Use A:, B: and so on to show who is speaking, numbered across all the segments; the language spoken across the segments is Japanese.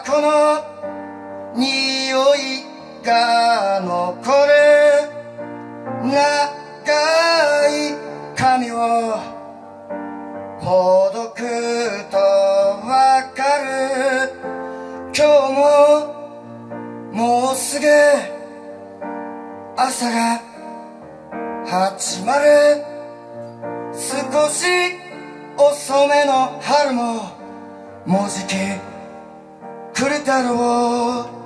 A: この匂いが残る長い髪をほどくとわかる。今日ももうすぐ朝が始まる。少し遅めの春ももうじき来るだろう。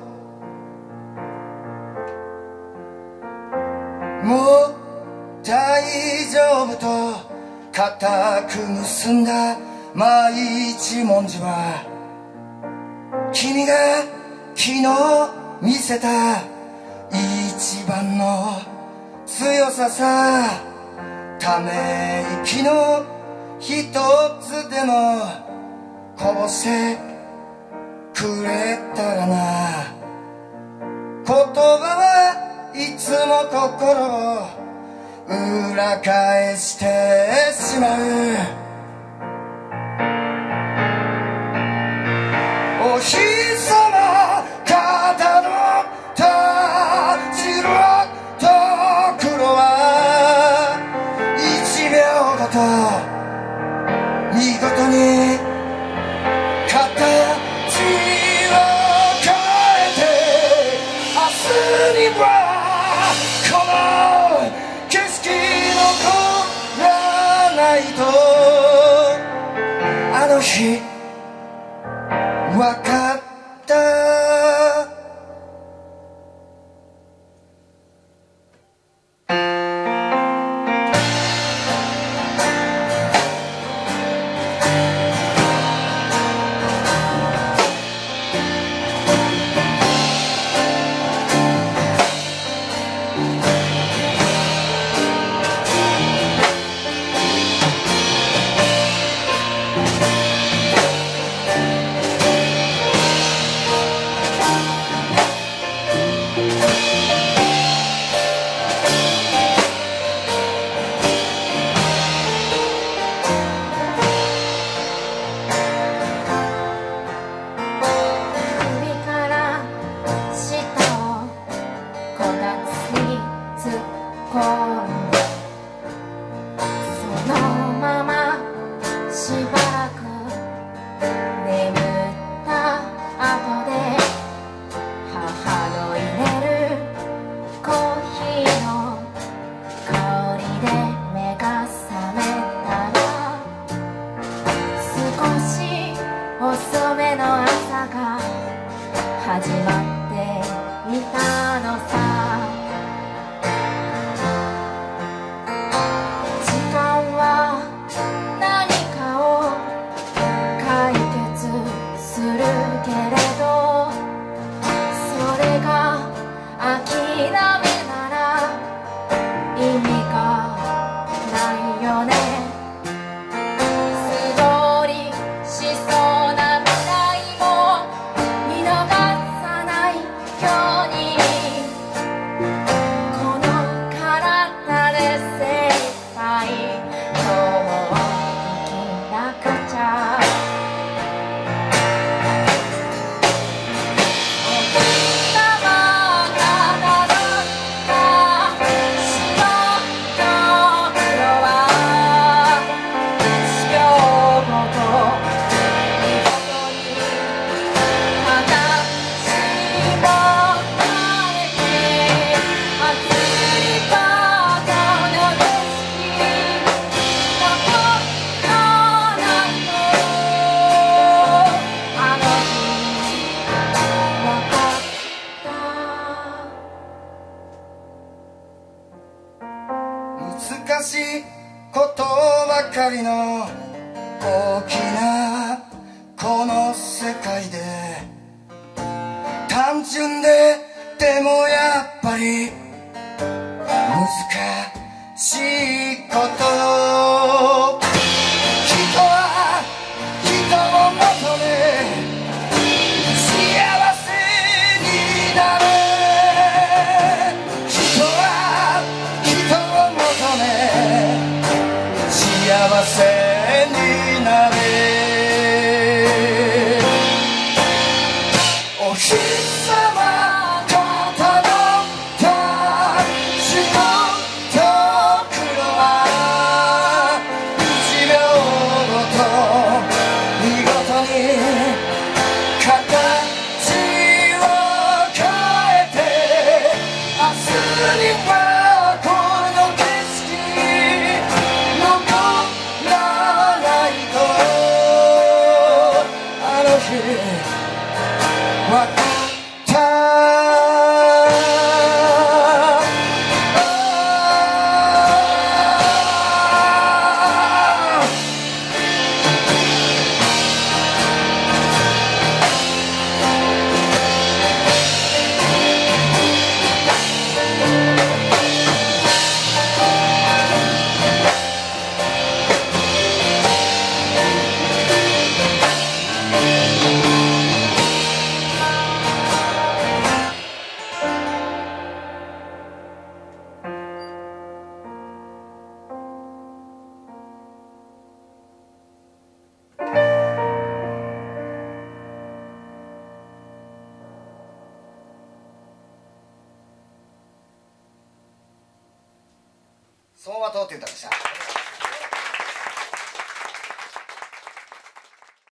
A: もう大丈夫と固く結んだ毎一文字は君が昨日見せた一番の強ささ。ため息の一つでもこぼしてくれたらな。言葉はいつも心を裏返してしまう。お日様肩のたじろと黒は1秒ごと見事に形を変えて明日にはこの景色残らないと。あの日わかった。
B: 遅めの朝が始まっていたのさ。時間は何かを解決するけれど、それが諦めなら意味がないよね。
A: 難しいことばかりの大きなこの世界で、単純でもやっぱり難しいこと。人は人を求め幸せになる。人は人を求め幸せになれ。 貴様肩の大地のところは1秒ごと見事に形を変えて明日にはこの景色残らないとあの日わかった走馬灯って言ったでした。